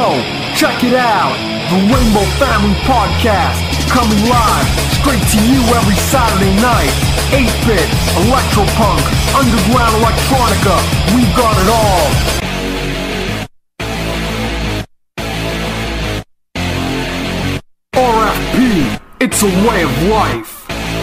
Yo, check it out, the Rainbow Family Podcast, coming live, straight to you every Saturday night. 8-bit, electropunk, underground electronica, we've got it all. RFP, it's a way of life.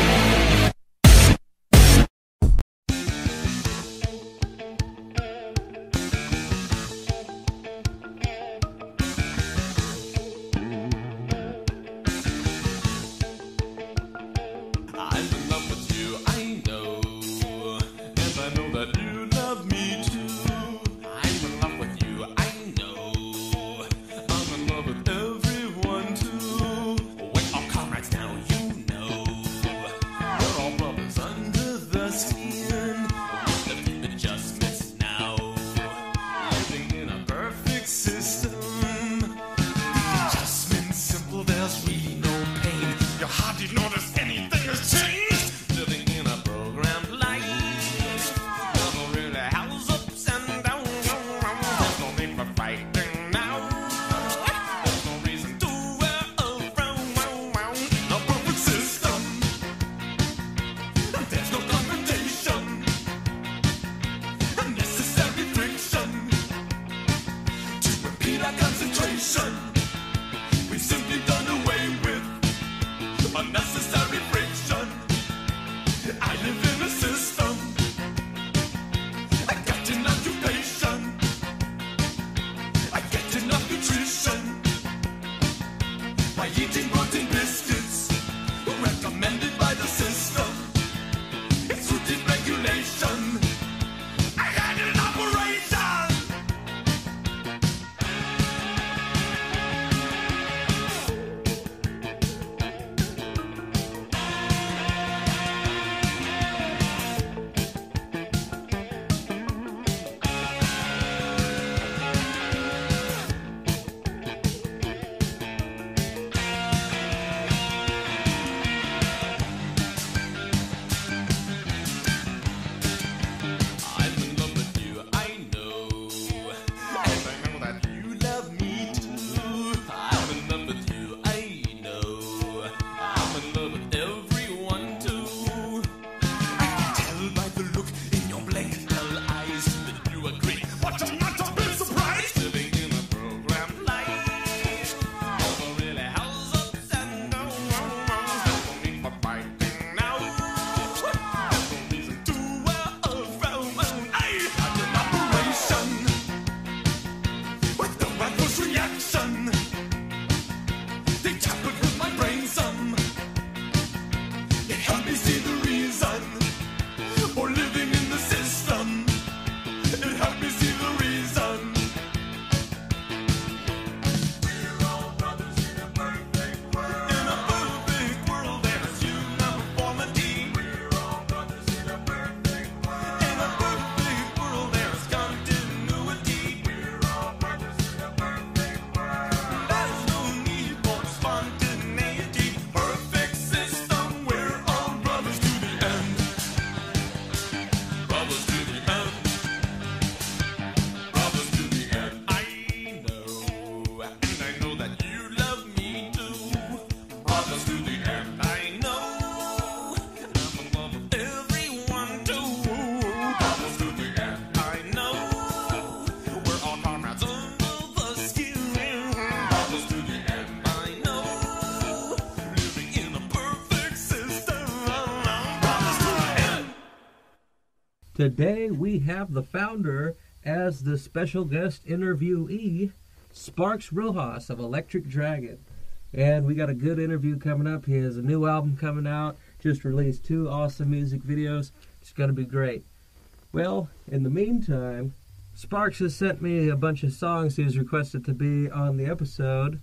Today we have the founder as the special guest interviewee, Sparks Rojas of Electric Dragon. And we got a good interview coming up. He has a new album coming out, just released 2 awesome music videos. It's going to be great. Well, in the meantime, Sparks has sent me a bunch of songs he has requested to be on the episode.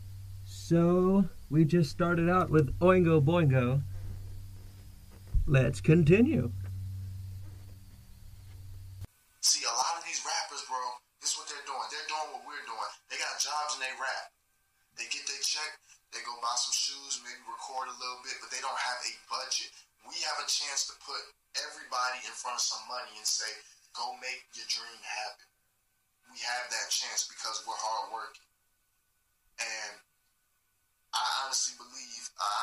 So we just started out with Oingo Boingo. Let's continue. See, a lot of these rappers, bro, this is what they're doing. They're doing what we're doing. They got jobs and they rap. They get their check, they go buy some shoes, maybe record a little bit, but they don't have a budget. We have a chance to put everybody in front of some money and say, go make your dream happen. We have that chance because we're hard working.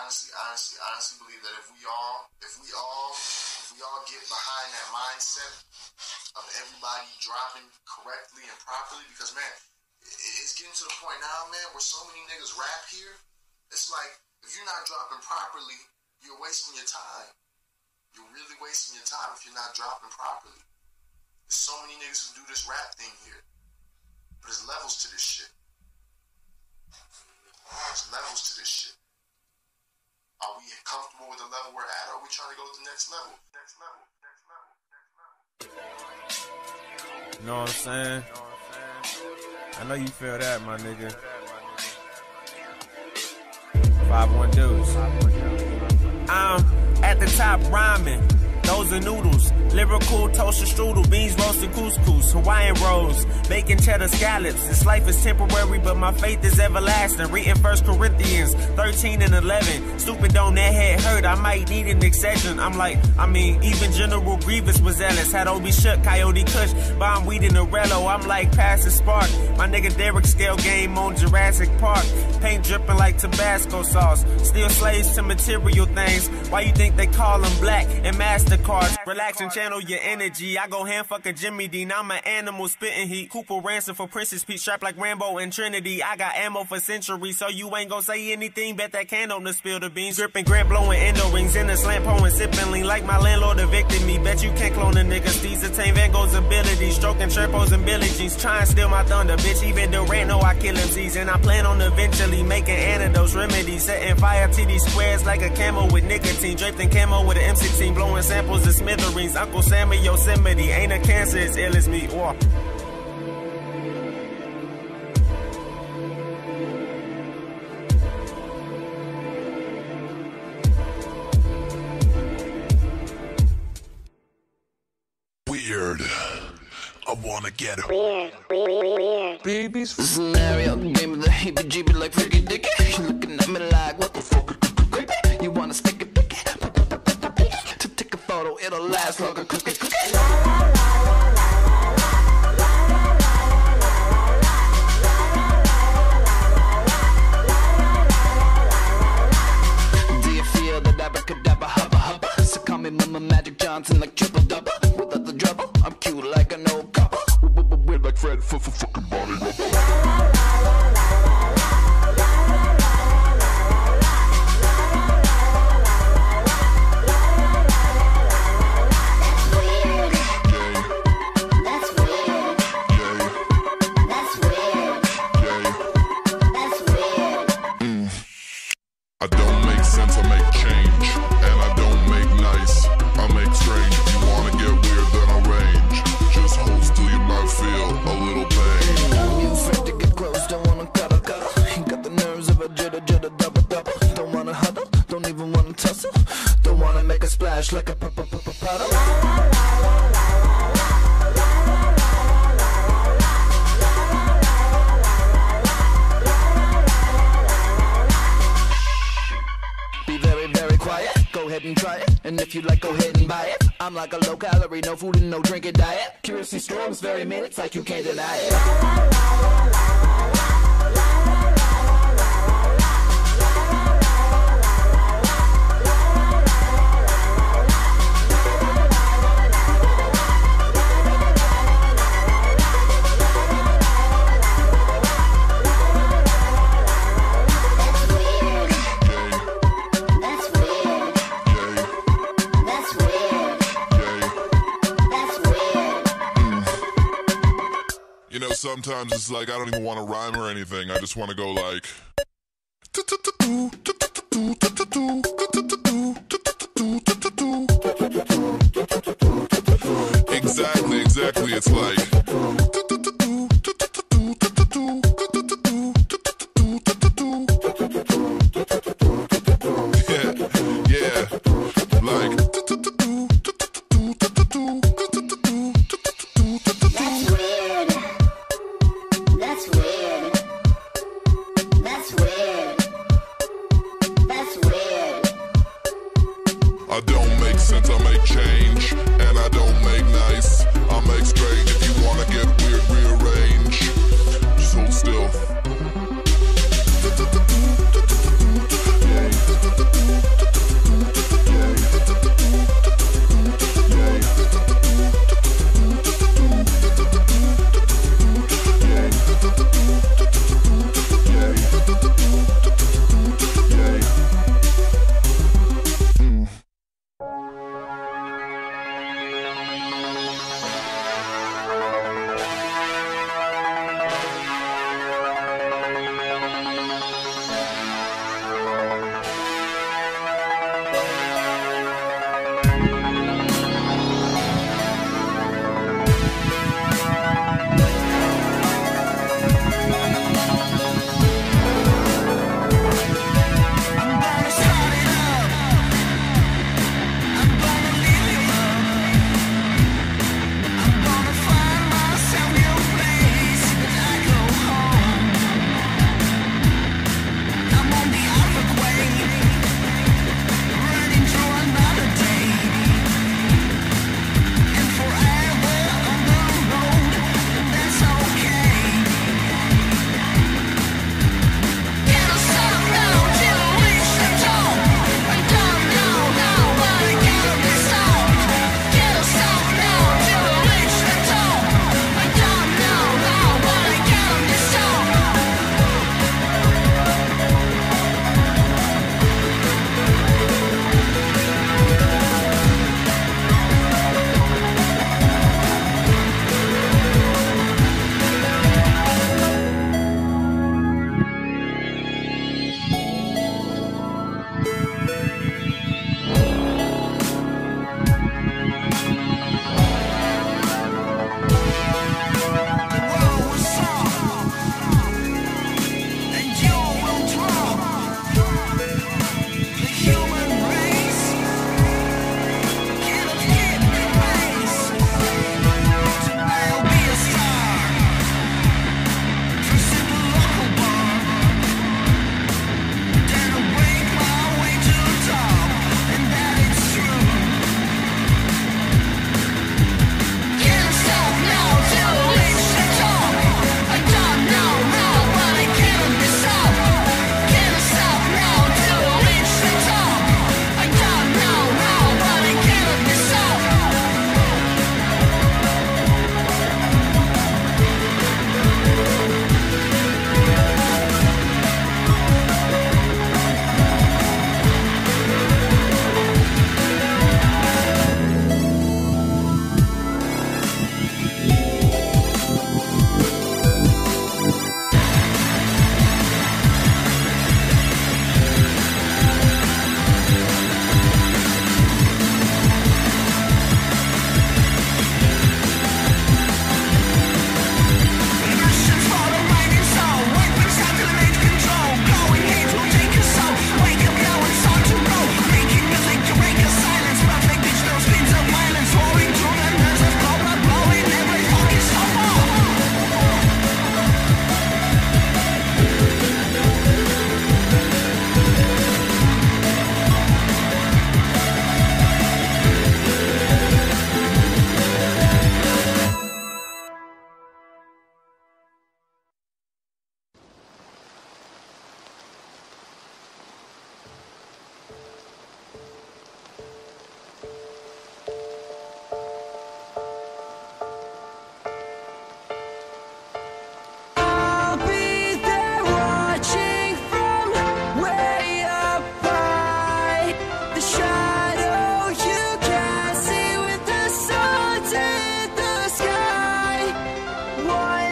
honestly believe that if we all get behind that mindset of everybody dropping correctly and properly, because man, it's getting to the point now, man, where so many niggas rap here. It's like, if you're not dropping properly, you're wasting your time. You're really wasting your time if you're not dropping properly. There's so many niggas who do this rap thing here. But there's levels to this shit. There's levels to this shit. Are we comfortable with the level we're at, or are we trying to go to the next level? Next level. You know what I'm saying? I know you feel that, my nigga. 5-1 dudes. I'm at the top rhyming. Those are noodles, lyrical toasted strudel, beans roasted couscous, Hawaiian rolls, bacon cheddar scallops. This life is temporary, but my faith is everlasting. Reading 1 Corinthians 13 and 11. Stupid on that head hurt, I might need an exception. Even General Grievous was zealous. Had Obi Shook, Coyote Kush, bomb weed in the Rello. I'm like Pastor Spark. My nigga Derek scale game on Jurassic Park. Paint dripping like Tabasco sauce. Still slaves to material things. Why you think they call them black and MasterCards? Relax and channel your energy. I go hand fucking Jimmy Dean. I'm an animal spitting heat. Cooper ransom for Princess Peach, strapped like Rambo and Trinity. I got ammo for centuries, so you ain't gon' say anything. Bet that candle to spill the beans. Gripping Grant, blowing endo rings in the slant pole and sipping lean like my landlord evicted me. Bet you can't clone a nigga. These attain Van Gogh's abilities. Stroking tripos and Billie Jeans. Try and steal my thunder, bitch. Even Durant know I kill MCs. And I plan on eventually making antidotes, remedies. Setting fire to these squares like a camo with nicotine. Draped in camo with an M16. Blowing samples of smithereens. Uncle Sam in Yosemite. Ain't a cancer as ill as me. Whoa. Weird. I wanna get it. Weird. Babies. Scenario, game of the heebie-jeebie like freaky dicky. You looking at me like, what the fuck? You wanna stick it, pick it, to take a photo, it'll last like a cookie. Do you feel that abracadabra, hubba hubba? So call me Mama Magic Johnson like triple double. Without the trouble, I'm cute like an old couple. We're like Fred for fucking body. I don't make sense, I make change. And I don't make nice, I make strange. If you wanna get weird, then I'll range. Just hold still, you might feel a little pain. You afraid to get close, don't wanna cuddle. You got the nerves of a jitter, double. Don't wanna huddle, don't even wanna tussle. Don't wanna make a splash like a puddle. Go ahead and try it, and if you like, go ahead and buy it. I'm like a low calorie, no food and no drinking diet. Curiously storms very minutes like you can't deny it. Sometimes it's like I don't even want to rhyme or anything. I just want to go like. Exactly. It's like. Yeah. Like. I don't make sense, I make change. And I don't make nice, I make strange. If you wanna get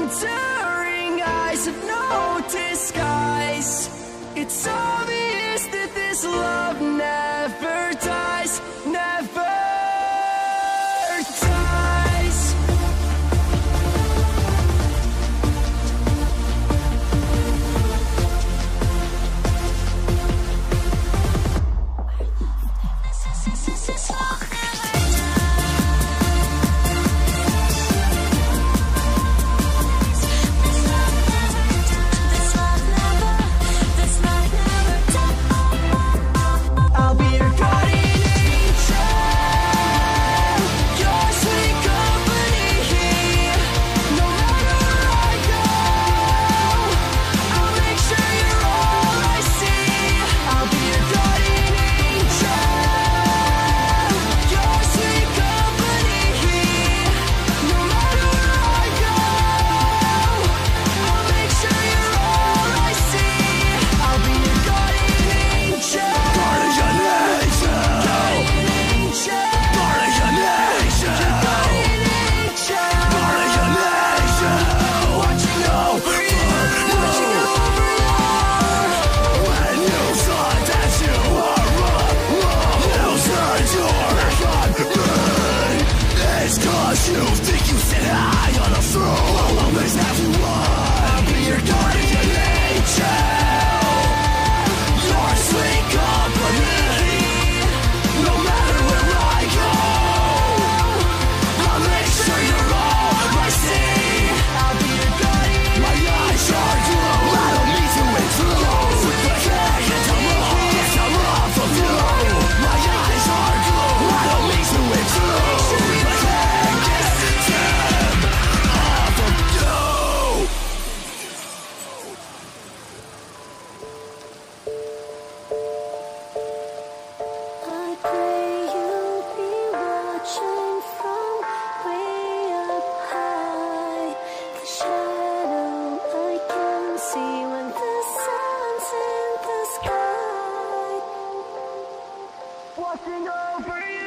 glittering eyes have no disguise. It's obvious that this love never dies, never dies. I'll be your guardian angel, your sweet company. No matter where I go, I'll make sure you're all I see. I'll be your guardian angel, your sweet company. No matter where I go, I'll make sure you're all I see. I'll be your guardian angel. You think you sit high on a throne? I'll always have you on. I'll be your guardian angel, your sweet company. No matter where I go, I'll make sure you're all I see. I'll be your guardian. My eyes are blue, I don't need to intrude. I can't get them off of you. My eyes are blue, I don't need to intrude. I can't get them off of you. I pray you'll be watching from way up high. The shadow I can see when the sun's in the sky. Watching over you.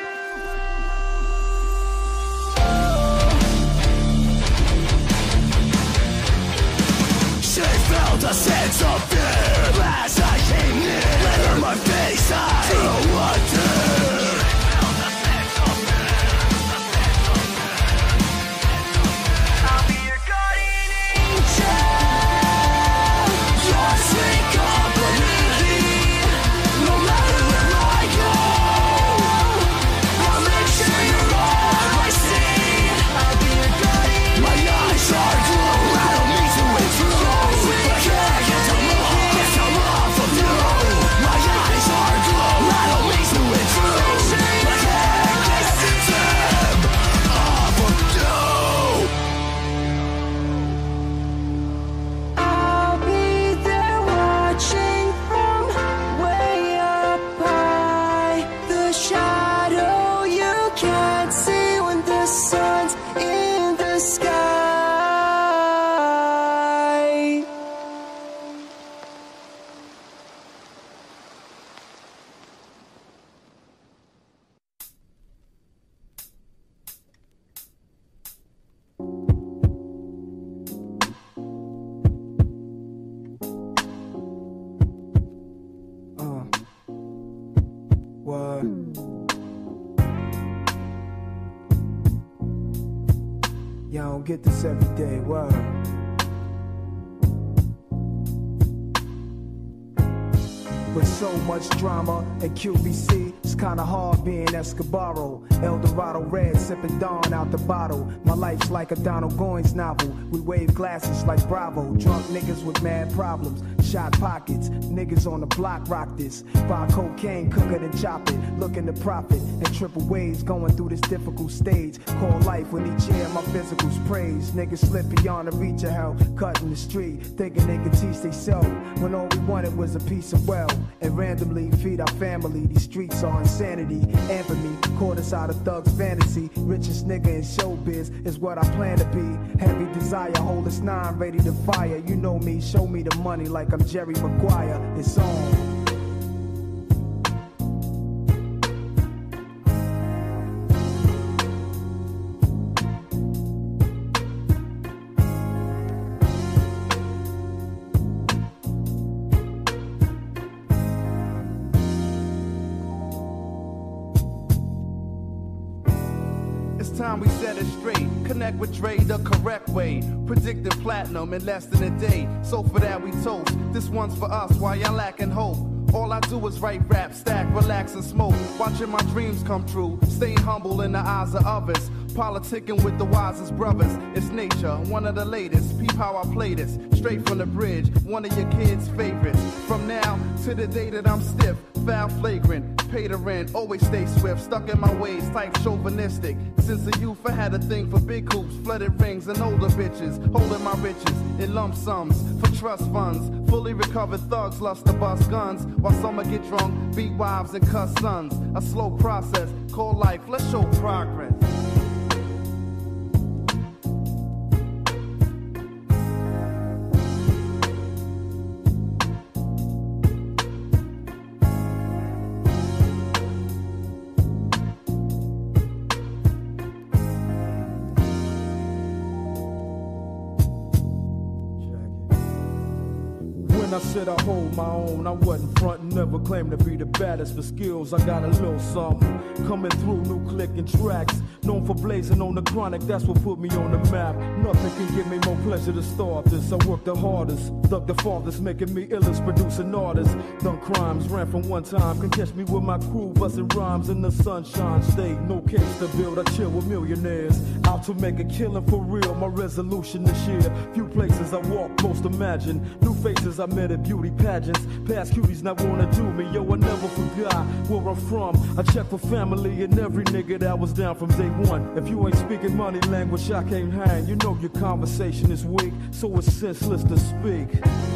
She felt a sense of fear as I came near. Let my face, I don't want to. I'll be your guardian angel, your sweet company. No matter where I go, I'll make sure you're all I see. I'll be your guardian. My eyes are blue, I don't need to intrude. I can't get them off of you. My eyes are blue, I don't need to intrude. I can't get them off of you. I'll be there watching from way up high. The shadow you can't see when the sun's in the sky. What? Y'all don't get this every day, what? With so much drama at QVC, it's kinda hard being Escobaro. El Dorado red, sipping Dawn out the bottle. My life's like a Donald Goines novel. We wave glasses like Bravo. Drunk niggas with mad problems. Shot pockets, niggas on the block rock this. Buy cocaine, cook it and chop it. Looking to profit and triple waves going through this difficult stage. Call life when each year my physical's praised. Niggas slip beyond the reach of hell, cutting the street, thinking they could teach they self. When all we wanted was a piece of wealth. And randomly feed our family. These streets are insanity. Infamy, caught us out of thugs' fantasy. Richest nigga in showbiz is what I plan to be. Heavy desire, hold us 9, ready to fire. You know me, show me the money like I'm Jerry Maguire. It's on. time we set it straight. Connect with Dre the correct way. Predicted platinum in less than a day. So for that we toast. This one's for us while y'all lacking hope. All I do is write rap, stack, relax, and smoke. Watching my dreams come true. Staying humble in the eyes of others. Politicking with the wisest brothers. It's nature, one of the latest. Peep how I play this. Straight from the bridge, one of your kids' favorites. From now to the day that I'm stiff. Foul flagrant, pay the rent, always stay swift. Stuck in my ways, type chauvinistic. Since a youth I had a thing for big hoops, flooded rings, and older bitches. Holding my riches in lump sums for trust funds. Fully recovered thugs lust to bust guns. While some get drunk, beat wives, and cuss sons. A slow process, called life, let's show progress. I said I hold my own, I wasn't frontin', never claimed to be the baddest. For skills, I got a little something. Coming through, new clicking tracks. Known for blazing on the chronic, that's what put me on the map. Nothing can give me more pleasure to start this. I work the hardest, thug the farthest, making me illest, producing artists. Done crimes, ran from one time, can catch me with my crew, busting rhymes in the sunshine state. No case to build, I chill with millionaires. Out to make a killing for real, my resolution this year. Few places I walk, most imagine. New faces I met at beauty pageants. Past cuties not wanna do me, yo, I never forgot where I'm from. I check for family and every nigga that was down from day one. If you ain't speaking money language, I can't hang. You know your conversation is weak, so it's senseless to speak.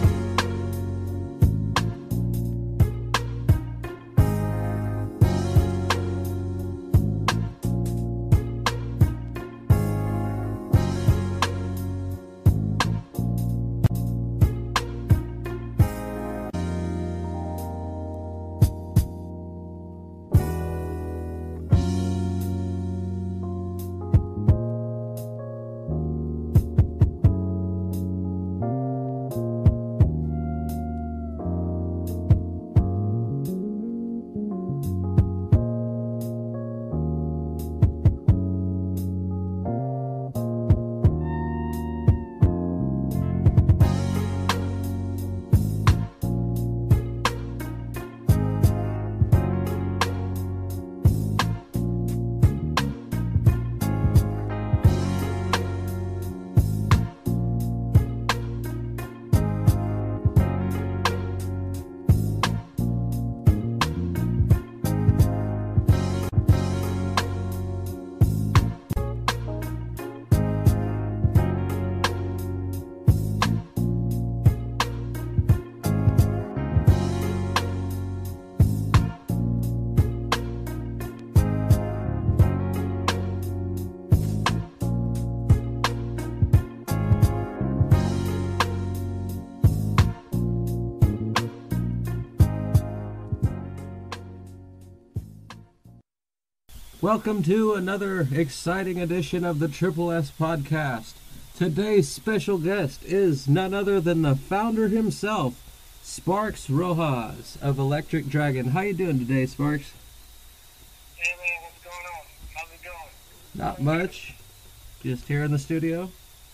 Welcome to another exciting edition of the Triple S Podcast. Today's special guest is none other than the founder himself, Sparks Rojas of Electric Dragon. How you doing today, Sparks? Hey man, what's going on? How's it going? Not much. Just here in the studio.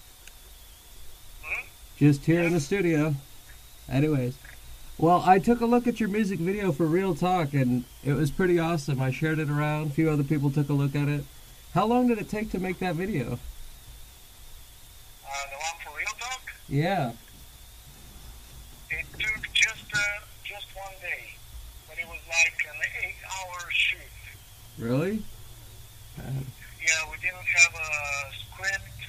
Hmm? Just here in the studio. Anyways. Well, I took a look at your music video for Real Talk, and it was pretty awesome. I shared it around. A few other people took a look at it. How long did it take to make that video? The one for Real Talk? Yeah. It took just one day, but it was like an 8-hour shoot. Really? Yeah, we didn't have a script.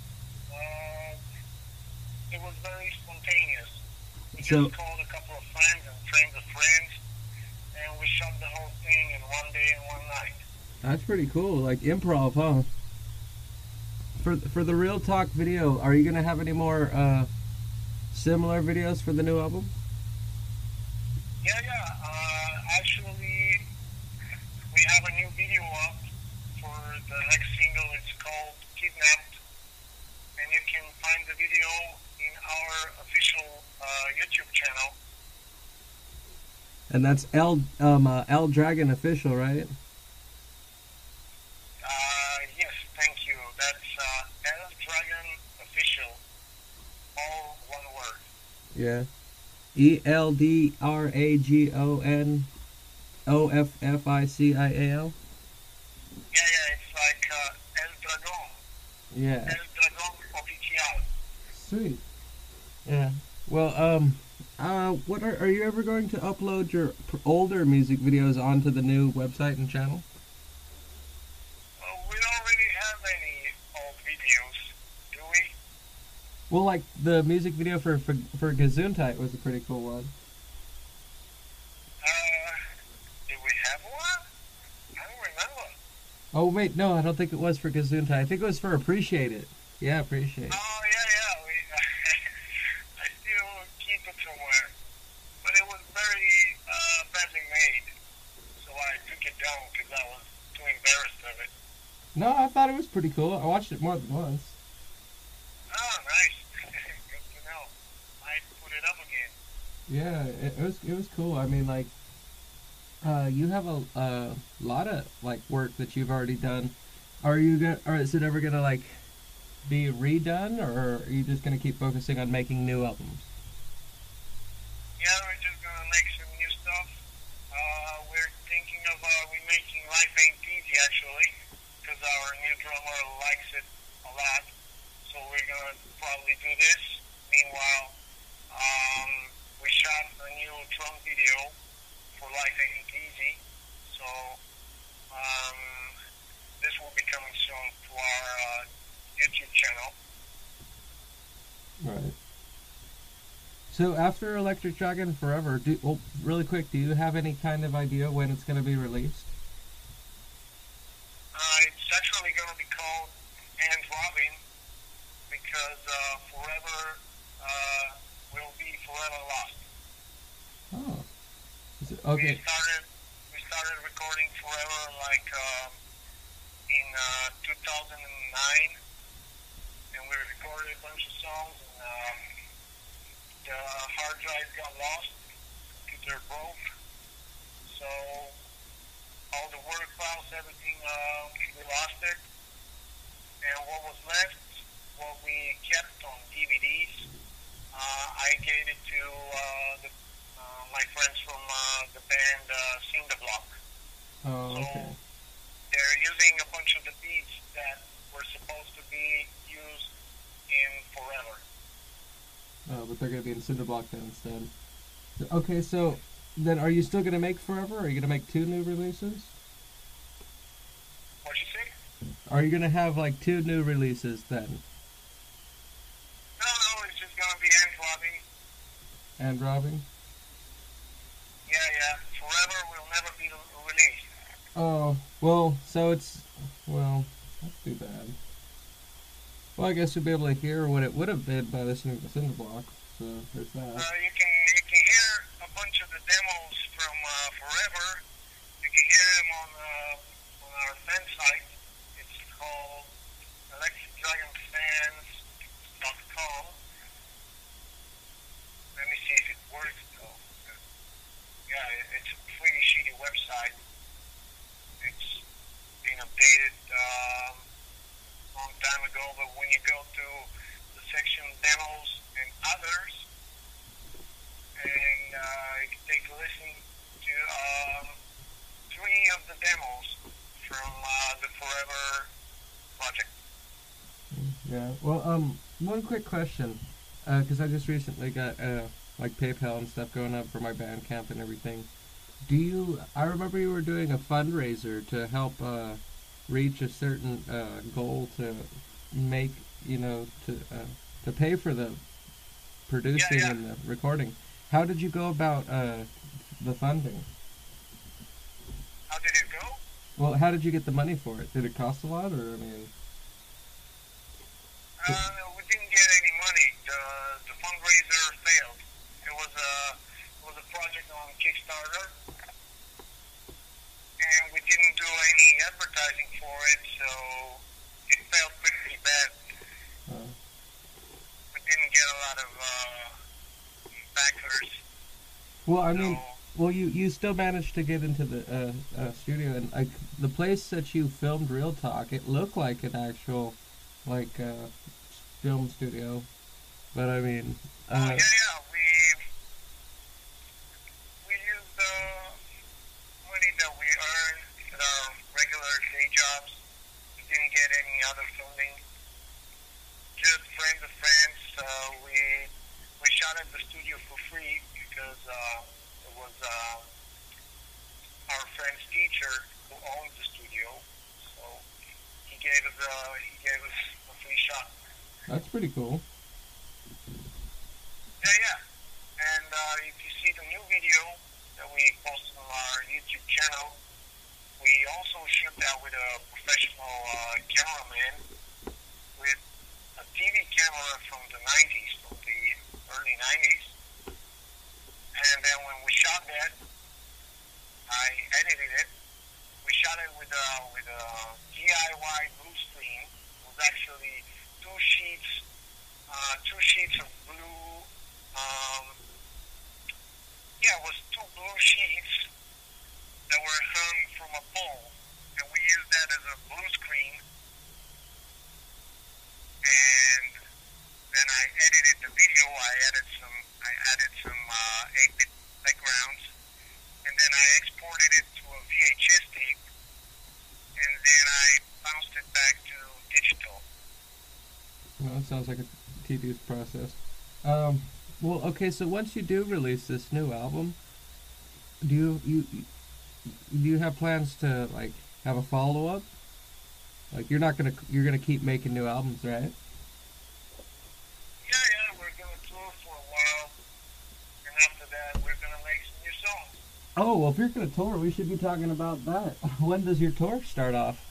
It was very spontaneous. We just called a couple of friends and friends of friends, and we shot the whole thing in one day and one night. That's pretty cool, like improv, huh? For the Real Talk video, are you gonna have any more similar videos for the new album? Yeah. Actually, we have a new video up for the next single. It's called Kidnapped, and you can find the video in our official YouTube channel. And that's L Dragon Official, right? Yes, Yeah. ELDRAGONOFFICIAL. Yeah, it's like El Dragon. Yeah. El Dragon Oficial. Sweet. Yeah. Well, what are you ever going to upload your older music videos onto the new website and channel? We don't really have any old videos, do we? Well, like the music video for Gesundheit was a pretty cool one. Do we have one? I don't remember. Oh wait, no, I don't think it was for Gesundheit. I think it was for Appreciate It. Yeah, Appreciate It. Oh, yeah. I still keep it somewhere. But it was very badly made. So I took it down because I was too embarrassed of it. No, I thought it was pretty cool. I watched it more than once. Oh, nice. Good to know. I put it up again. Yeah, it was cool. I mean, like, you have a lot of like work that you've already done. Are you gonna, or is it ever gonna like be redone, or are you just gonna keep focusing on making new albums? Yeah, we're just gonna make some new stuff. We're thinking of remaking Life Ain't Easy actually, because our new drummer likes it a lot. So we're gonna probably do this. Meanwhile, we shot a new drum video for Life Ain't Easy. So this will be coming soon to our YouTube channel. Right. So after Electric Dragon Forever, really quick, do you have any kind of idea when it's going to be released? It's actually going to be called And Robin because Forever will be forever lost. Oh. Is it, okay. We started recording Forever like in 2009, and we recorded a bunch of songs, and the hard drive got lost, computer broke, so all the word files, everything, we lost it, and what was left, what we kept on DVDs, I gave it to my friends from the band Sing the Block. Oh, so okay. they're using a bunch of the beats that were supposed to be used in Forever. Oh, but they're going to be in Cinderblock then instead. Okay, so then are you still going to make Forever? Or are you going to make 2 new releases? What'd you say? Are you going to have like 2 new releases then? No, it's just going to be End Robbing. And Robbing? Yeah. Forever will never be released. Oh, well, so it's, well, that's too bad. Well, I guess you'll be able to hear what it would have been by listening to Cinderblock, so there's that. You can hear a bunch of the demos from Forever. You can hear them on our fan site. It's called electricdragonfans.com. Let me see if it works though. Yeah, it's a pretty shitty website. It's been updated long time ago, but when you go to the section demos and others, and you can take a listen to 3 of the demos from the Forever project. Yeah, well, one quick question, because I just recently got, like, PayPal and stuff going up for my Bandcamp and everything. I remember you were doing a fundraiser to help, reach a certain, goal to make, to pay for the producing and the recording. How did you go about, the funding? How did it go? Well, how did you get the money for it? Did it cost a lot, or, I mean... We didn't get any money. The fundraiser failed. It was a project on Kickstarter, and we didn't do any advertising for it, so it failed pretty bad. We didn't get a lot of backers. Well, I mean, you still managed to get into the studio, and the place that you filmed Real Talk, it looked like an actual, like, film studio. But I mean, we other funding. Just friends of friends. We shot at the studio for free because it was our friend's teacher who owned the studio, so he gave us a free shot. That's pretty cool. Yeah. And if you see the new video that we posted on our YouTube channel, we also shot that with a professional cameraman with a TV camera from the 90s, from the early 90s. And then when we shot that, I edited it. We shot it with a DIY blue screen. It was actually two sheets of blue. It was two blue sheets that were hung from a pole, and we used that as a blue screen. And then I edited the video. I added some 8-bit backgrounds, and then I exported it to a VHS tape, and then I bounced it back to digital. Well, that sounds like a tedious process. Well, okay, so once you do release this new album, do you have plans to like have a follow-up? Like you're gonna keep making new albums, right? Yeah, we're gonna tour for a while, and after that we're gonna make some new songs. Oh, well, if you're gonna tour, we should be talking about that. When does your tour start off?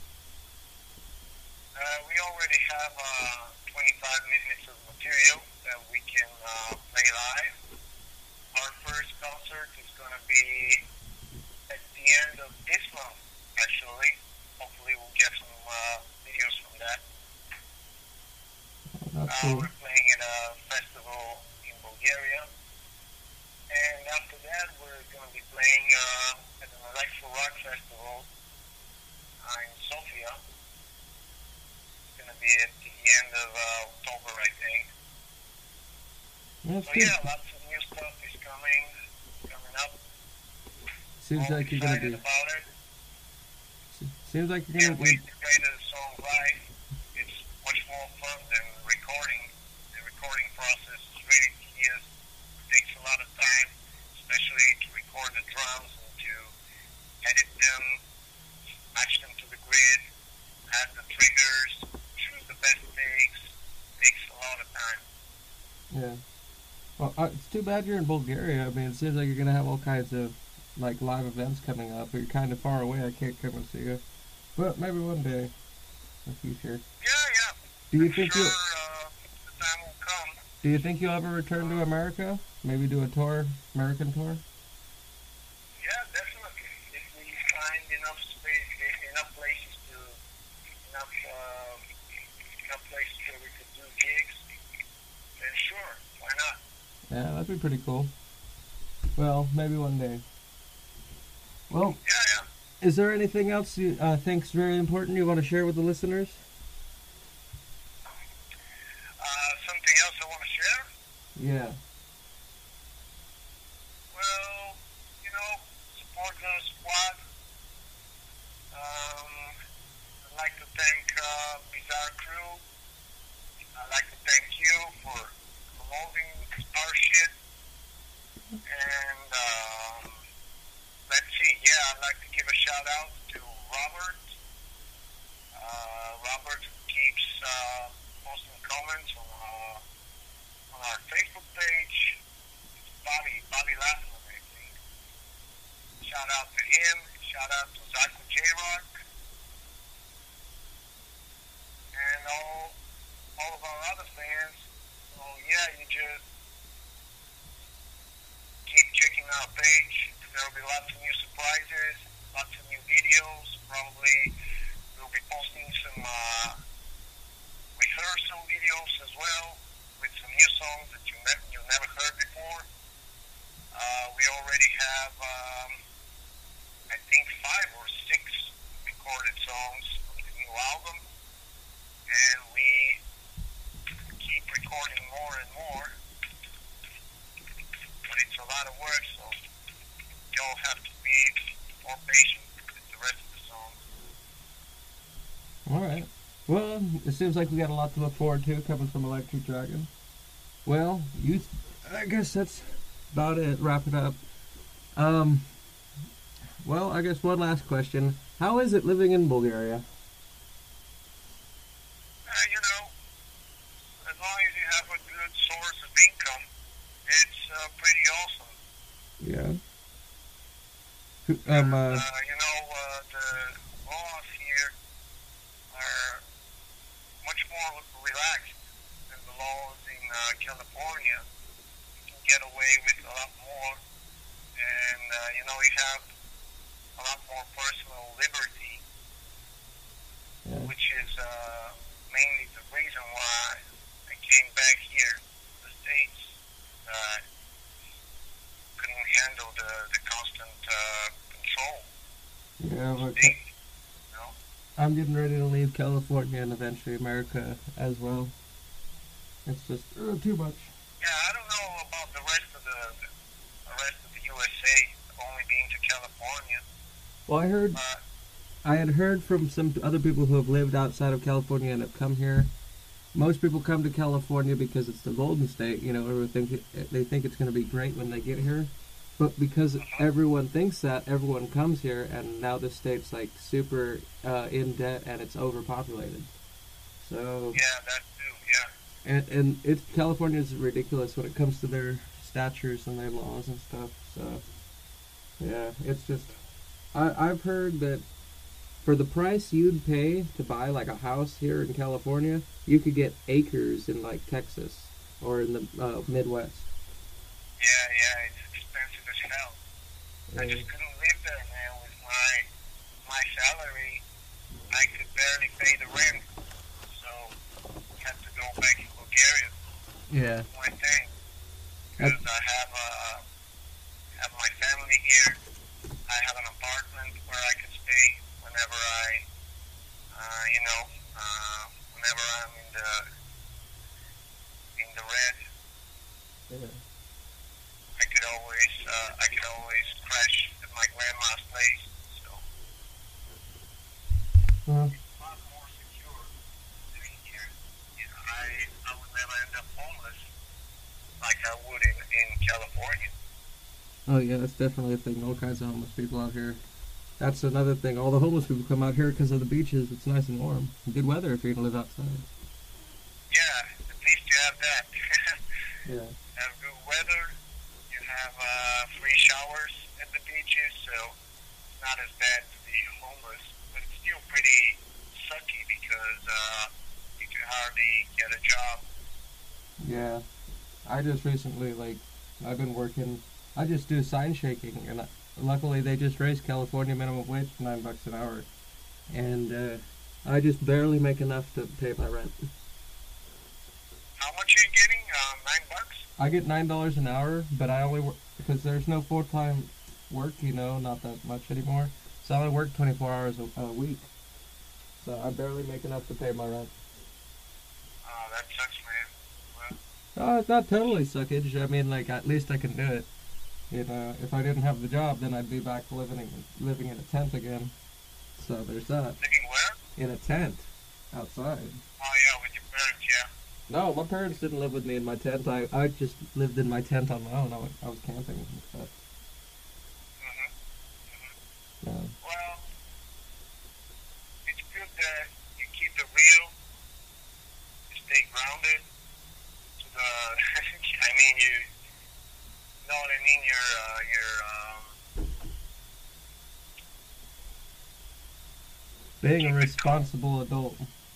We already have 25 minutes of material that we can play live. Our first concert is going to be at the end of this month, actually. Hopefully we'll get some videos from that. Oh, that's cool. We're playing at a festival in Bulgaria. And after that, we're going to be playing at an electro rock festival in Sofia. It's going to be at the end of October, I think. That's So good. yeah, lots of new stuff is coming up. Seems All like you're gonna excited be. about it. Seems like you're Can't gonna wait be. to play the song live. It's much more fun than recording. The recording process is really tedious. It takes a lot of time, especially to record the drums and to edit them, match them to the grid, add the triggers, choose the best takes. Takes a lot of time. Yeah. Well, it's too bad you're in Bulgaria. I mean, it seems like you're gonna have all kinds of like live events coming up, but you're kind of far away. I can't come and see you. But maybe one day in the future. Yeah. Do you I'm think sure you'll? the time will come. Do you think you'll ever return to America? Maybe do a tour, American tour? Yeah, definitely. If we find enough space, enough places where we could do gigs, then sure, why not? Yeah, that'd be pretty cool. Well, maybe one day. Well, Yeah. is there anything else you think's very important you want to share with the listeners? Something else I want to share? Yeah. Well, support the squad. I'd like to thank Bizarre Crew. I'd like to thank you for promoting our shit. And let's see, I'd like to give a shout out to Robert. Robert keeps posting comments on our Facebook page. It's Bobby Laughlin, I think. Shout out to him. Shout out to Zyko J-Rock. And all of our other fans. So you just keep checking our page. There will be lots of new surprises, lots of new videos. Probably we'll be posting some rehearsal videos as well with some new songs that you've never heard before. We already have, I think, 5 or 6 recorded songs from the new album, and we keep recording more and more. But it's a lot of work, so you'll have to be more patient with the rest of the songs. All right. Well, it seems like we got a lot to look forward to coming from Electric Dragon. Well, I guess that's about it. Wrap it up. Well, I guess one last question. How is it living in Bulgaria? You know, as long as you have a good source of income, it's pretty awesome. Yeah. You know, the laws here are much more relaxed than the laws in California. You can get away with a lot more, and you know, you have a lot more personal liberty, which is mainly the reason why I came back here to the States. Couldn't handle the constant control. Yeah, but State, you know? I'm getting ready to leave California and eventually America as well. It's just too much. Yeah, I don't know about the rest of the USA, only being to California. Well, I had heard from some other people who have lived outside of California and have come here. Most people come to California because it's the Golden State. You know, they think it's going to be great when they get here. But because everyone thinks that, everyone comes here, and now the state's like super in debt and it's overpopulated. So yeah, that too. Yeah. And California's ridiculous when it comes to their statutes and their laws and stuff. So yeah, it's just I've heard that for the price you'd pay to buy like a house here in California, you could get acres in like Texas or in the Midwest. Yeah, it's expensive as hell. I just couldn't live there, man. With my salary, I could barely pay the rent, so I had to go back to Bulgaria. Yeah. That's my thing, because I have my family here. I have an apartment where I can stay whenever whenever I'm in the red. Yeah. I could always crash at my grandma's place. So it's a lot more secure living here. You know, I would never end up homeless like I would in California. Oh yeah, that's definitely a thing. All kinds of homeless people out here. That's another thing. All the homeless people come out here because of the beaches. It's nice and warm. Good weather if you're going to live outside. Yeah, at least you have that. Yeah. You have good weather. You have free showers at the beaches, so it's not as bad to be homeless. But it's still pretty sucky because you can hardly get a job. Yeah. I just recently, I've been working. I just do sign shaking, and luckily they just raised California minimum wage to $9 an hour, and I just barely make enough to pay my rent. How much are you getting? $9? I get $9 an hour, but I only work because there's no full-time work, not that much anymore. So I only work 24 hours a week. So I barely make enough to pay my rent. Oh, that sucks, man. Oh, it's not totally suckage. I mean, at least I can do it. If I didn't have the job, then I'd be back living in a tent again. So there's that. Living where? In a tent, outside. Oh, yeah, with your parents, yeah. No, my parents didn't live with me in my tent. I just lived in my tent on my own. I was camping and stuff. Yeah. Well, it's good that you keep it real. You stay grounded. To the, I mean, you know what I mean? Being a responsible adult.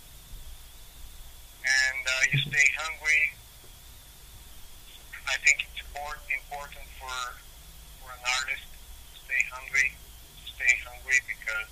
And you stay hungry. I think it's important for an artist to stay hungry. Because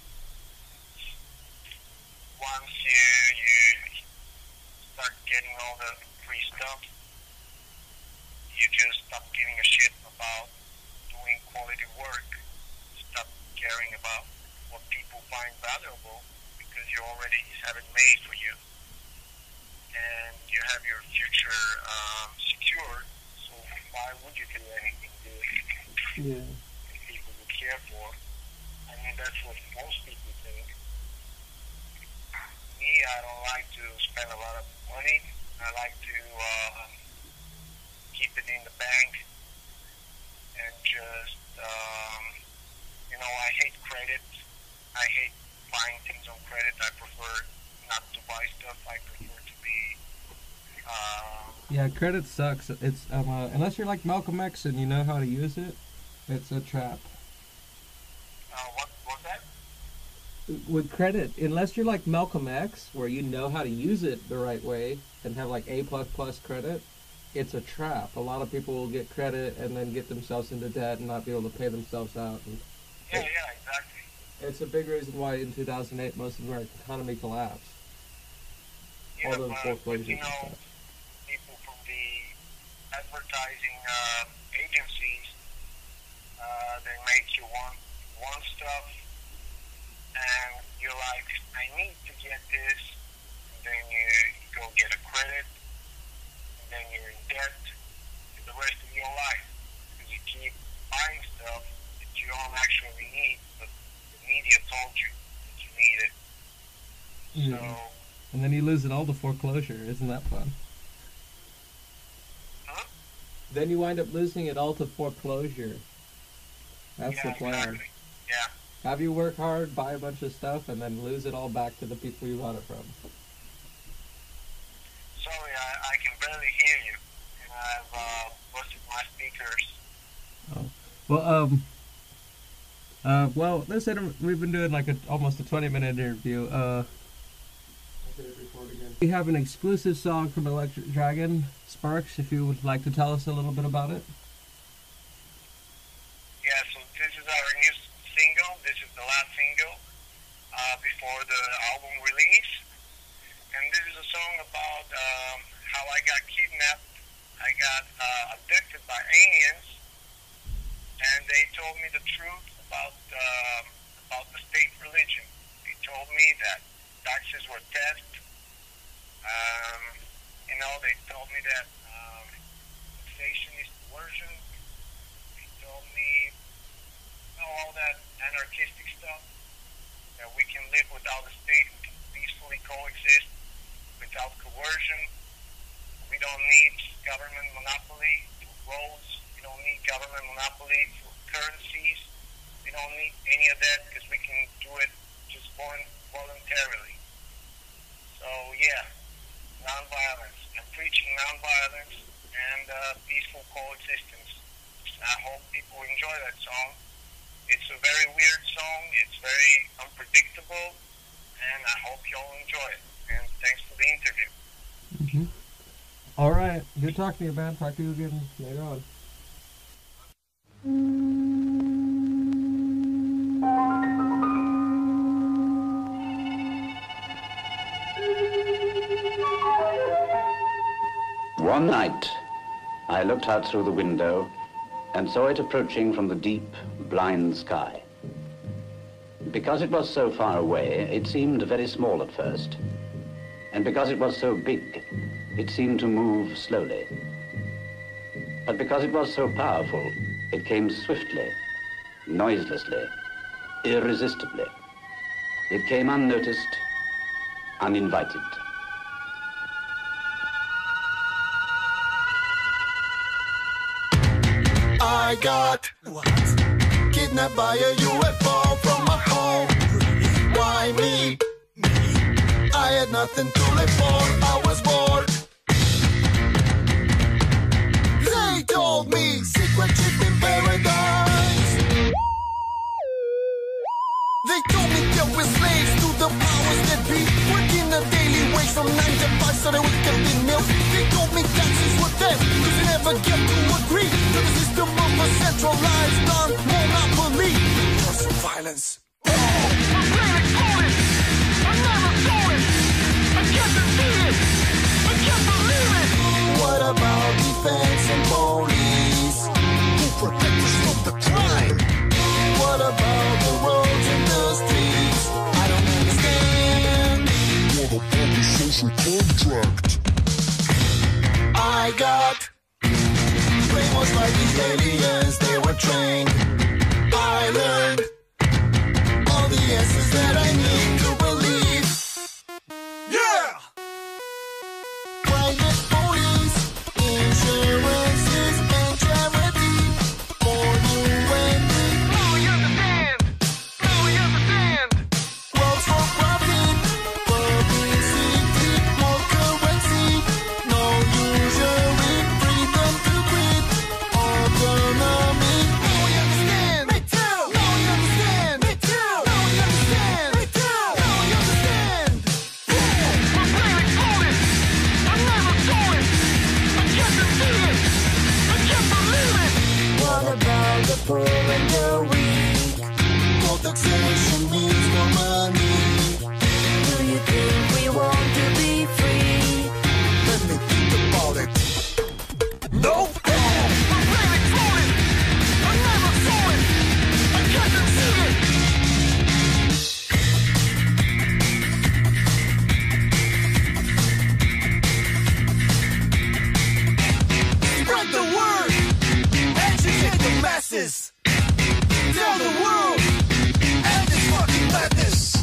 once you start getting all the free stuff, you just stop giving a shit about doing quality work. Stop caring about what people find valuable because you already have it made for you. And you have your future secured, so why would you do anything good? Yeah. If people would care for. I mean, that's what most people think. me, I don't like to spend a lot of money. I like to keep it in the bank and just, I hate credit. I hate buying things on credit. I prefer not to buy stuff. I prefer to be... Yeah, credit sucks. It's unless you're like Malcolm X and you know how to use it, it's a trap. What's that? With credit, unless you're like Malcolm X, where you know how to use it the right way and have like A++ credit, it's a trap. A lot of people will get credit and then get themselves into debt and not be able to pay themselves out. And yeah, exactly. it's a big reason why in 2008 most of the American economy collapsed. Yeah, all those foreclosures you and know, stuff. people from the advertising agencies, they make you want stuff, and you're like, I need to get this, and then you go get a credit, and then you're in debt for the rest of your life, because you keep buying stuff that you don't actually need, but the media told you that you need it. Yeah. So, And then you lose it all to foreclosure. Isn't that fun? huh? Then you wind up losing it all to foreclosure. That's Yeah, the plan. exactly. Yeah. Have you work hard, buy a bunch of stuff, and then lose it all back to the people you bought it from. Sorry, I can barely hear you, and I've busted my speakers. Well, we've been doing like almost a 20-minute interview. We have an exclusive song from Electric Dragon. Sparks, if you would like to tell us a little bit about it. Yeah, so this is our new single. This is the last single before the album release. And this is a song about how I got kidnapped. I got abducted by aliens, and they told me the truth about the state religion. They told me that taxes were theft. They told me that taxation is coercion. They told me all that anarchistic stuff, that we can live without the state, we can peacefully coexist without coercion. We don't need government monopoly for roads. We don't need government monopoly for currencies. We don't need any of that because we can do it just voluntarily. So yeah, nonviolence. I'm preaching nonviolence and peaceful coexistence. I hope people enjoy that song. It's a very weird song. It's very unpredictable, and I hope y'all enjoy it. And thanks for the interview. Mm-hmm. All right. Good talking to you, man. Talk to you again later on. One night, I looked out through the window and saw it approaching from the deep, blind sky. Because it was so far away, it seemed very small at first. And because it was so big, it seemed to move slowly. But because it was so powerful, it came swiftly, noiselessly, irresistibly. It came unnoticed, uninvited. I got kidnapped by a UFO from my home. Why me? I had nothing to live for, I was bored. They told me secret ship in paradise. They told me that we're slaves to the powers that be, working a daily wage from 9 to 5 so that we can be milk. They told me taxes were theft, cause we never get to agree to the system of a centralized non-monopoly. Just violence. Oh, my planet calling. I never saw it. I can't see it. I can't believe it. What about defense and police who protect us from the crime? What about the roads and the streets? I don't understand. What about the social contract? I got brainwashed by these aliens, they were trained. I learned all the answers that I need to believe. masses. Tell the world and this fucking madness.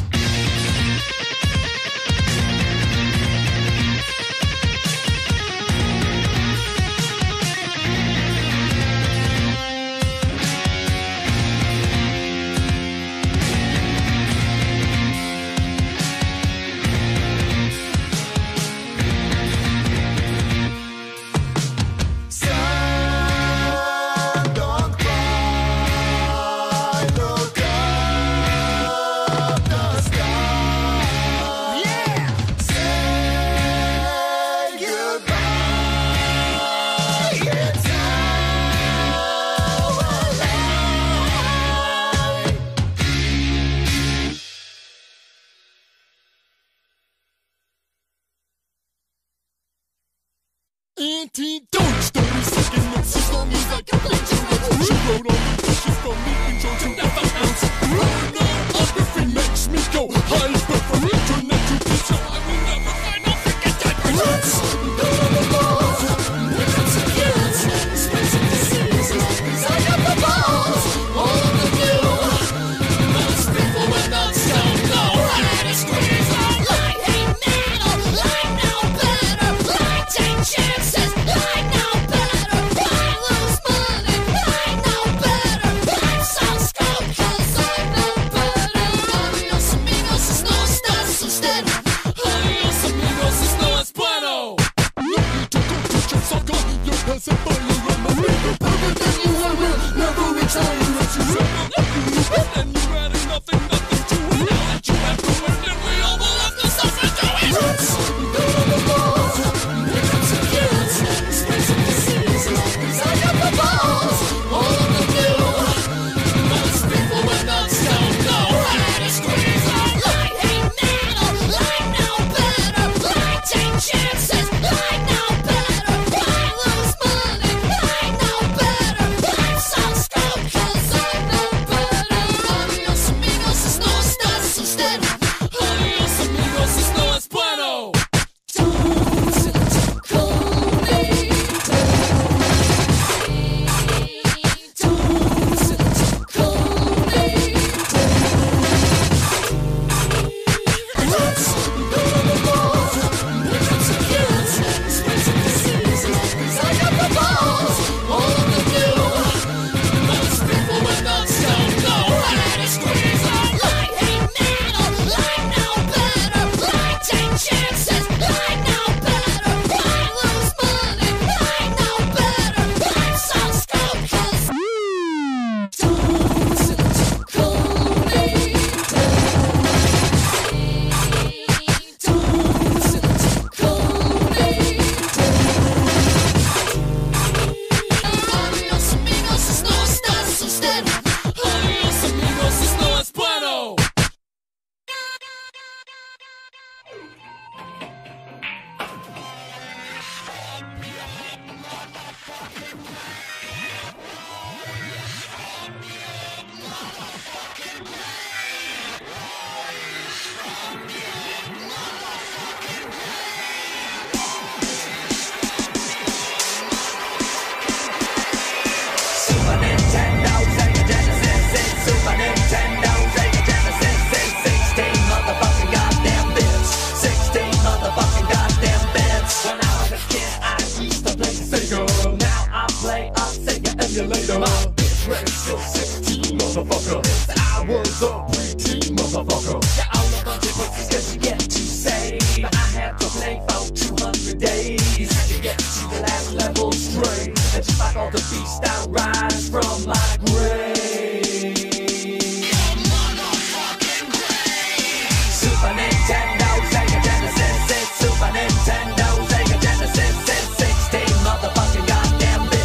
Don't stop me singing notes as long as I can play to it. She wrote all the dishes for me and Joe to never else. Everything makes me go hyper from internet to pizza. I will never find out forget diapers. Let's go to the balls. We're not so kids. Space and disease. I got the balls. All of you. Most people will not stop. No, I had a squeeze. Light ain't metal. Light no better. Light take chances.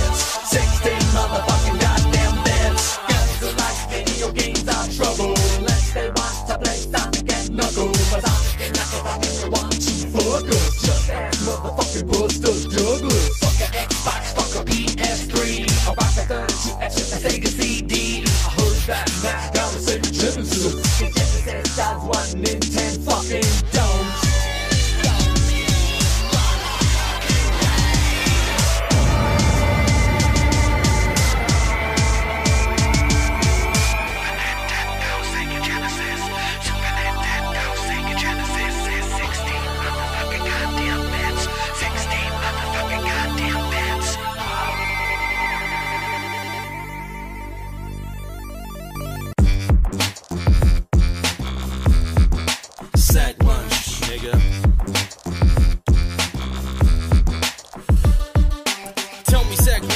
Trouble.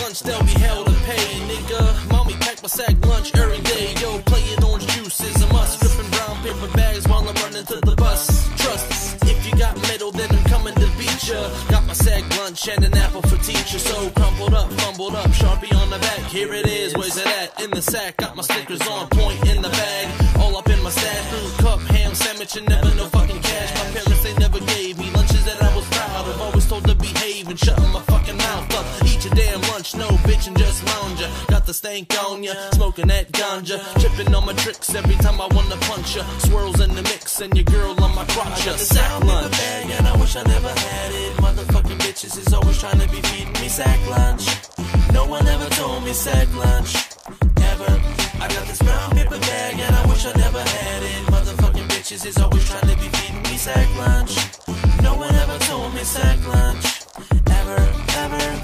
lunch, they'll be held to pay, nigga. Mommy pack my sack lunch every day. Yo, play it, orange juice is a must. Stripping brown paper bags while I'm running to the bus. Trust, if you got metal, then I'm coming to beat ya. Got my sack lunch and an apple for teacher. So crumpled up, fumbled up, Sharpie on the back. Here it is, where's it at? In the sack, got my stickers on point in the bag. All up in my stash, food, cup, ham, sandwich, and never no fucking cash. My parents, they never gave me lunches that I was proud of. Always told to behave and shut my fucking mouth up. Eat your damn lunch, no bitch, and just lounge ya. Got the stank on ya, smoking that ganja. Tripping on my tricks every time I wanna punch ya. Swirls in the mix and your girl on my crotch ya. Sack lunch, bag, and I wish I never had it. Motherfucking bitches is always trying to be feeding me sack lunch. No one ever told me sack lunch, ever. I got this brown paper bag and I wish I never had it. Motherfucking bitches is always trying to be feeding me sack lunch. No one ever told me sack lunch, ever, ever.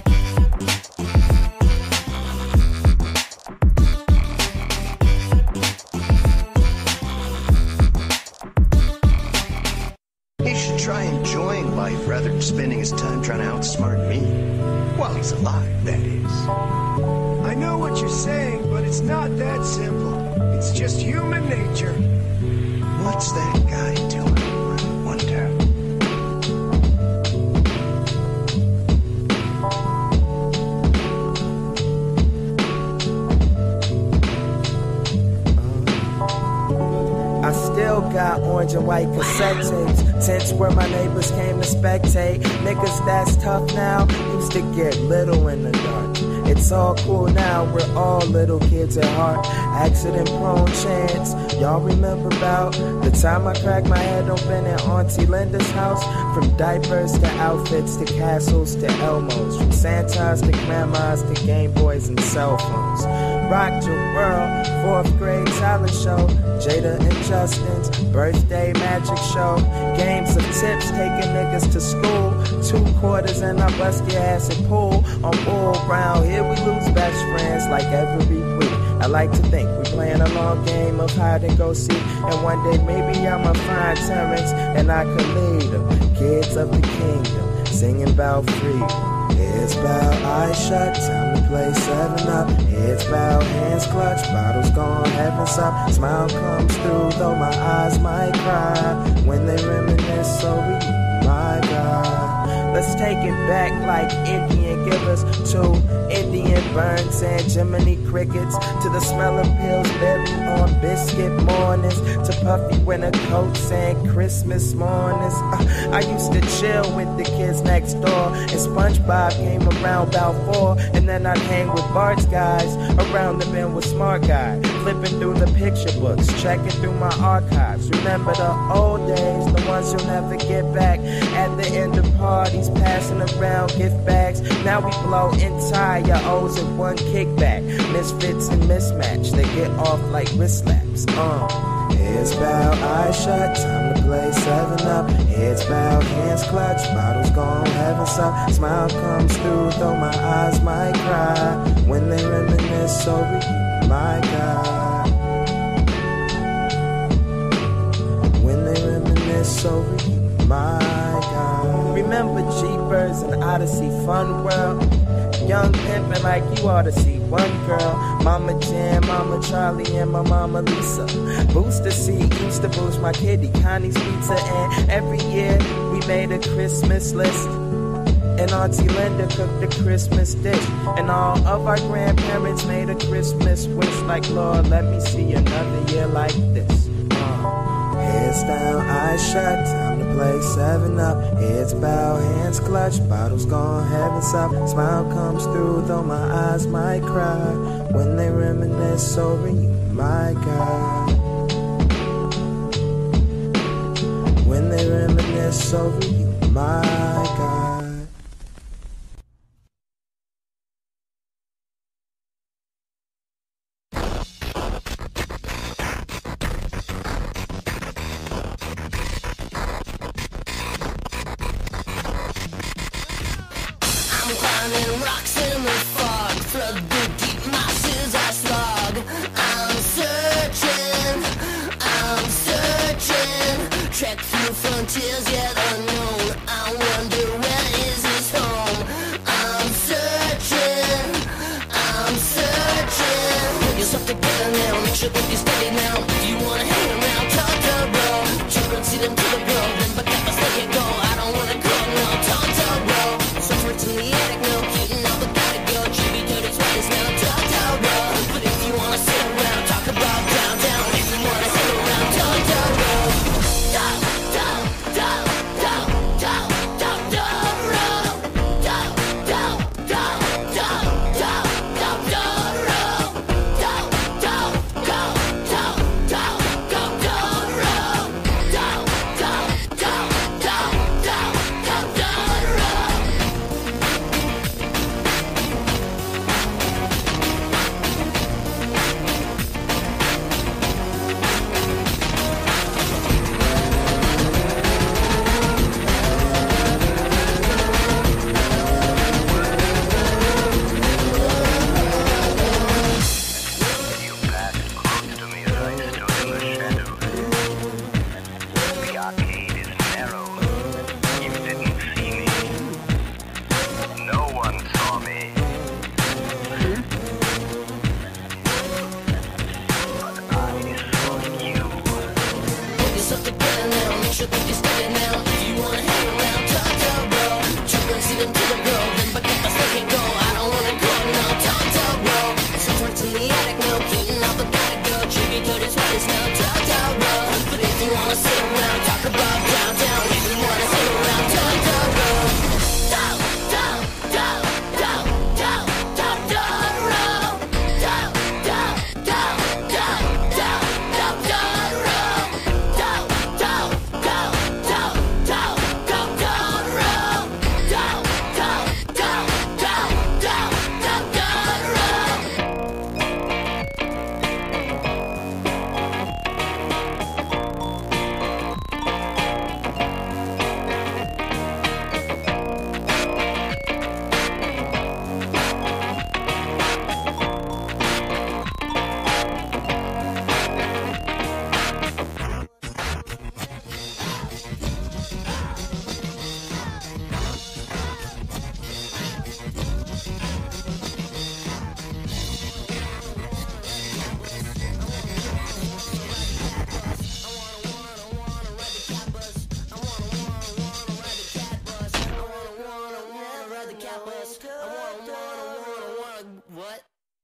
He should try enjoying life rather than spending his time trying to outsmart me. While he's alive, that is. I know what you're saying, but it's not that simple. It's just human nature. What's that guy doing? I wonder. I still got orange and white cassette tapes. Tents where my neighbors came to spectate. Niggas that's tough now used to get little in the dark. It's all cool now, we're all little kids at heart. Accident prone chance. Y'all remember about the time I cracked my head open at Auntie Linda's house? From diapers to outfits to castles to Elmos. From Santas to grandmas to Game Boys and cell phones. Rocked your world, 4th grade talent show. Jada and Justin's birthday magic show. Games of tips taking niggas to school. 2 quarters and I bust your ass at pool. On Bull Brown, here we lose best friends like every week. I like to think we playing a long game of hide and go seek. And one day maybe I'ma find Terrence and I could lead them. Kids of the kingdom, singing about freedom. Heads bow, eyes shut, time to play 7-Up. Heads bow, hands clutch, bottles gone, heavens up. Smile comes through, though my eyes might cry. When they reminisce, so we, my God. Let's take it back like Indian givers to Indian burns and Jiminy crickets. To the smell of Pillsbury on biscuit mornings. To puffy winter coats and Christmas mornings. I used to chill with the kids next door. And SpongeBob came around about 4. And then I'd hang with Bart's guys. Around the bend with Smart Guy. Flipping through the picture books. Checking through my archives. Remember the old days, the ones you'll never get back. At the end of parties, passing around gift bags. Now we blow entire O's in one kickback. Misfits and mismatch, they get off like wrist slaps. Heads bow, eyes shut, time to play 7-Up. Heads bow, hands clutch, bottles gone, heavens up. Smile comes through, though my eyes might cry. When they reminisce over you, my God. When they reminisce over you, my God. Remember Jeepers and Odyssey Fun World? Young pimpin' like you ought to see one girl. Mama Jan, Mama Charlie, and my Mama Lisa. Booster seat used to boost my kitty, Connie's Pizza. And every year we made a Christmas list. And Auntie Linda cooked a Christmas dish. And all of our grandparents made a Christmas wish. Like, Lord, let me see another year like this. Heads down, eyes shut, time to play 7-Up. Heads bow, hands clutch, bottles gone, heavens up. Smile comes through, though my eyes might cry. When they reminisce over you, my God. When they reminisce over you, my God. Climbing rocks in the fog, flood the deep masses I slog. I'm searching, trek through frontiers yet unknown. I wonder where yourself together now, make sure that you're steady now. If you wanna hang around, talk to bro. Children see them to the bro, then but that must let it go. I don't wanna go, no, talk to bro. Suffering in the attic, no, eating all the gotta go. Tributary twice now, talk to bro. But if you wanna sit around, talk about downtown. If you wanna hang around, talk to bro. Down, down, down, down, down, down, down, bro. Down, down, down, down, down, down, down, bro. Down, down, down, down, down, down, down, bro. Down, down, down, down, down, down, down, bro. You passed close to me as I stood in the shadows. The arcade is narrow. You didn't see me. No one saw me. But I saw you. Pull yourself together now, make sure that you're steady now. If you wanna hang around, talk to bro. Children see them to the bro, then but that must let it go. I don't wanna go, no, talk to bro. Suffering in the attic, no, eating all the gotta go. Tributary twice now, talk to bro. But if you wanna sit around, talk about downtown. If you wanna hang around, talk to bro. Down, down, down, down, down, down, down, bro. Down, down, down, down, down, down, down, bro. Down, down, down, down, down, down, down, bro. Down, down, down, down, down, down, down, bro. What?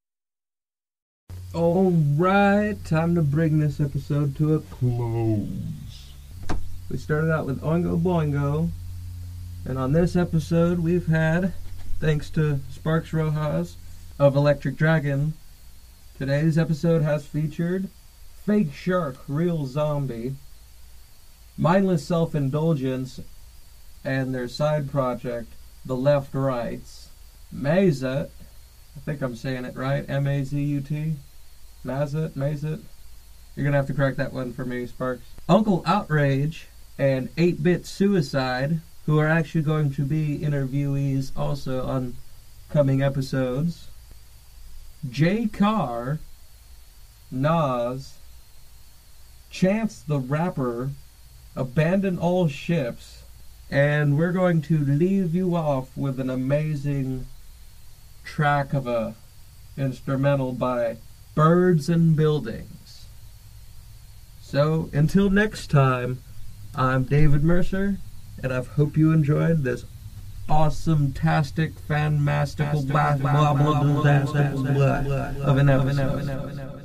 Alright, time to bring this episode to a close. We started out with Oingo Boingo, and on this episode we've had, thanks to Sparks Rojas of Electric Dragon, today's episode has featured Fake Shark, Real Zombie, Mindless Self-Indulgence, and their side project, The Left Rights, Mazut, I think I'm saying it right, M-A-Z-U-T, Mazut. You're gonna have to correct that one for me, Sparks. Uncle Outrage and 8-Bit Suicide, who are actually going to be interviewees also on coming episodes. Jay Carr, Nas, Chance the Rapper, Abandon All Ships, and we're going to leave you off with an amazing track of a instrumental by Birds and Buildings. So, until next time, I'm David Mercer, and I hope you enjoyed this awesome-tastic, fan-mastical, blah, blah, blah, blah, blah, blah, of an episode.